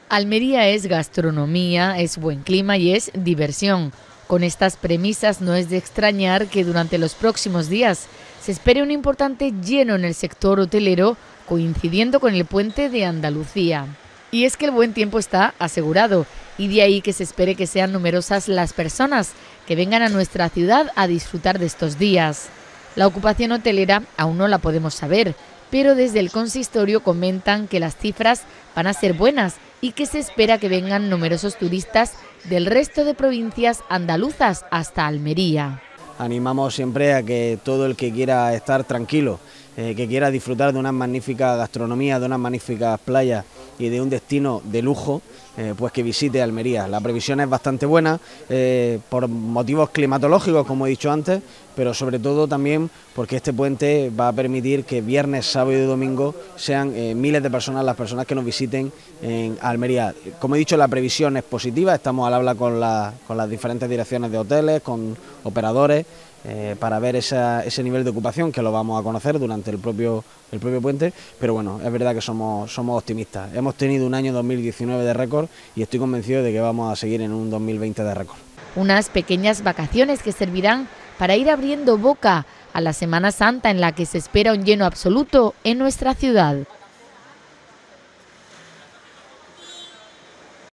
Almería es gastronomía, es buen clima y es diversión. Con estas premisas no es de extrañar que durante los próximos días se espere un importante lleno en el sector hotelero, coincidiendo con el puente de Andalucía. Y es que el buen tiempo está asegurado, y de ahí que se espere que sean numerosas las personas que vengan a nuestra ciudad a disfrutar de estos días. La ocupación hotelera aún no la podemos saber, pero desde el consistorio comentan que las cifras van a ser buenas y que se espera que vengan numerosos turistas del resto de provincias andaluzas hasta Almería. Animamos siempre a que todo el que quiera estar tranquilo, que quiera disfrutar de una magnífica gastronomía, de unas magníficas playas y de un destino de lujo, pues que visite Almería. La previsión es bastante buena por motivos climatológicos, como he dicho antes, pero sobre todo también porque este puente va a permitir que viernes, sábado y domingo sean miles de personas las personas que nos visiten en Almería. Como he dicho, la previsión es positiva, estamos al habla con las diferentes direcciones de hoteles, con operadores, para ver ese nivel de ocupación, que lo vamos a conocer durante el propio puente, pero bueno, es verdad que somos optimistas. Hemos tenido un año 2019 de récord y estoy convencido de que vamos a seguir en un 2020 de récord. Unas pequeñas vacaciones que servirán para ir abriendo boca a la Semana Santa, en la que se espera un lleno absoluto en nuestra ciudad.